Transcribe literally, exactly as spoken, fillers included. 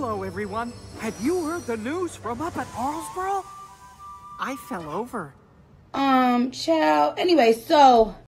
Hello, everyone. Have you heard the news from up at Arlesboro? I fell over. Um, child. Anyway, so